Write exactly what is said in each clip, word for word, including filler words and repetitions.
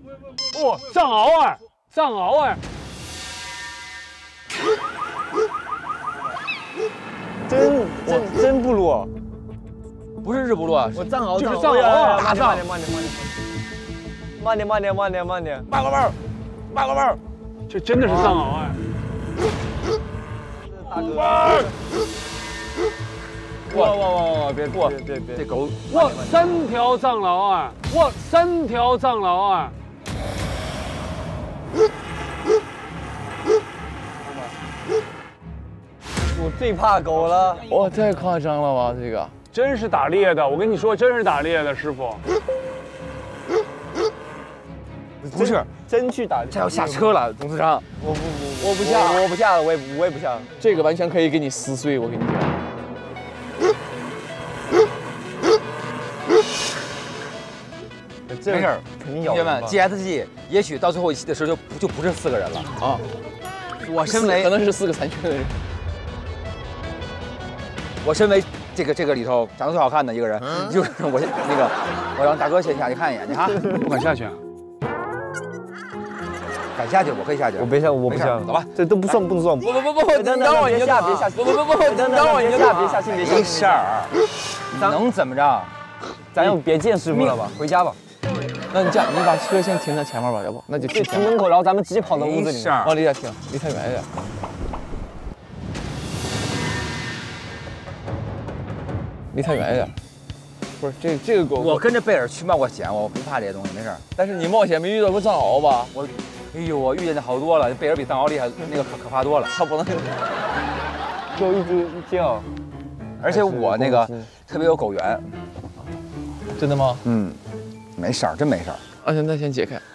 哦，藏獒啊，藏獒啊！ 真真真部落， 不是日不落， 我藏獒， 就是藏獒啊！ 慢点，慢点，慢点，慢点，慢点，慢点， 慢个弯，慢个弯， 这真的是藏獒啊！ 大哥， 哇哇哇哇！别过， 别别别， 这狗， 哇，三条藏獒啊！哇，三条藏獒啊！ 我最怕狗了！ 哇，太夸张了吧，这个真是打猎的，我跟你说，真是打猎的，师傅。 不是， 真去打猎， 这要下车了，董事长。 我不不，我不下，我不下了，我也我也不下了。 这个完全可以给你撕碎，我跟你讲。 没事儿， 肯定咬。 同学们 ，G S G 也许到最后一期的时候就不就不是四个人了啊。 我身为可能是四个残缺的人。 我身为这个这个里头长得最好看的一个人，嗯、就是我那个，我让大哥先下去看一眼去哈。 不敢下去啊？ 敢下去，我可以下去。 我别下，我不下， 走吧。 这都不算，不算。 不不不不，你等会儿你就下，别下。不不不不，你等会儿你就下，别下，先别下。没事儿，能怎么着？ 咱就别见师傅了吧，回家吧。 那你这样，你把车先停在前面吧，要不那就停门口，然后咱们直接跑到屋子里。 往里边停，离太远一点。 离太远一点，不是这这个狗， 我跟着贝尔去冒过险，我不怕这些东西，没事。 但是你冒险没遇到过藏獒吧？ 我，哎呦，我遇见的好多了，贝尔比藏獒厉害，那个可可怕多了。 它不能， 就一直一叫， 而且我那个特别有狗缘。 真的吗？ 嗯，没事儿，真没事儿。 啊，行，那先解开。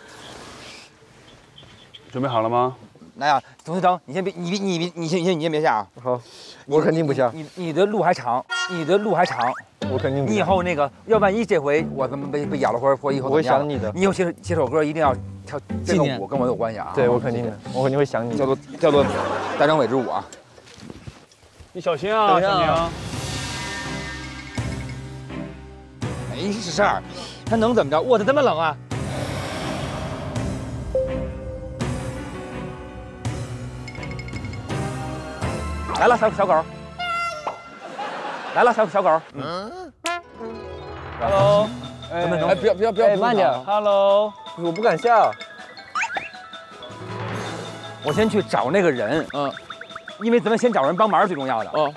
准备好了吗？ 来呀，董事长，你先别，你别，你别，你先，你先，你先别下啊。 好，我肯定不下。 你你的路还长，你的路还长。 我肯定不下。 你以后那个，要万一这回我们被被咬了，或者或以后我会想你的。 你以后写写首歌一定要跳这个舞，跟我有关系啊。 对，我肯定的，我肯定会想你。 叫做叫做大张伟之舞啊。 你小心啊，小宁。 没事儿，他能怎么着？我这这么冷啊？ 来了，小小狗。来了，小小狗。嗯。 Hello。 哎，哎，不要不要不要， 慢点。 Hello。 我不敢下。 我先去找那个人。嗯。因为咱们先找人帮忙最重要的。哦。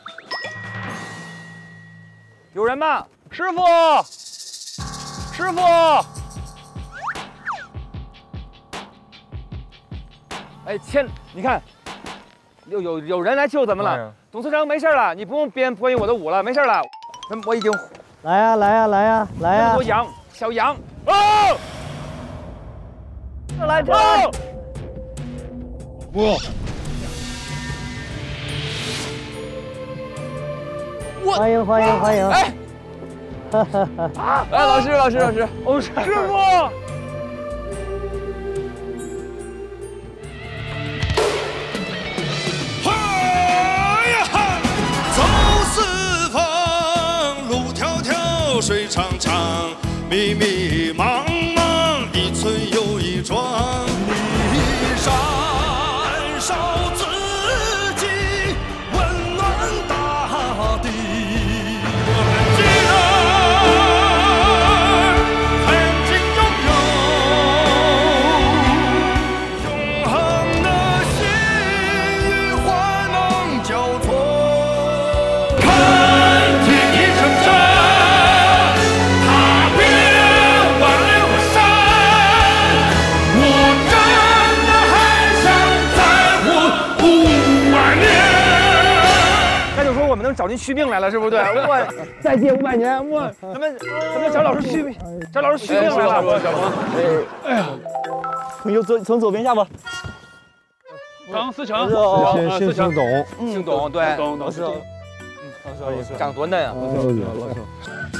有人吗？ 师傅。师傅。 哎，千，你看。 有有有人来救咱们了，董事长没事了，你不用编关于我的舞了，没事了，咱我已经来呀来呀来呀来呀！ 多羊小羊哦， 这来这来！ 哇！ 我欢迎欢迎欢迎！ 哎，哈哈哈！哎，老师老师老师， 哦师傅。 水长长，密密茫茫，一村又一庄。你燃烧自己，温暖大地。我们既然曾经拥有，永恒的心与患难交错。看天一声声。 我们能找您续命来了，是不是？对，我再借五百年，我咱们咱们找老师续命，找老师续命来了。 小王， 哎呀，从左从左边下吧。 唐思成， 姓姓姓董， 姓董，对， 董董老师，嗯，老师，长多嫩啊！ 老师，老师。